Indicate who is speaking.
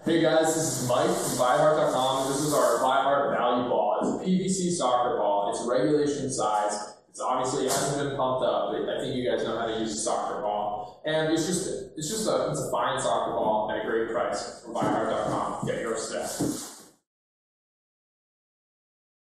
Speaker 1: Hey guys, this is Mike from VIAHART.com. This is our VIAHART value ball. It's a PVC soccer ball. It's regulation size. It's obviously, it hasn't been pumped up, but I think you guys know how to use a soccer ball. And it's a fine soccer ball at a great price from VIAHART.com. Get yours today.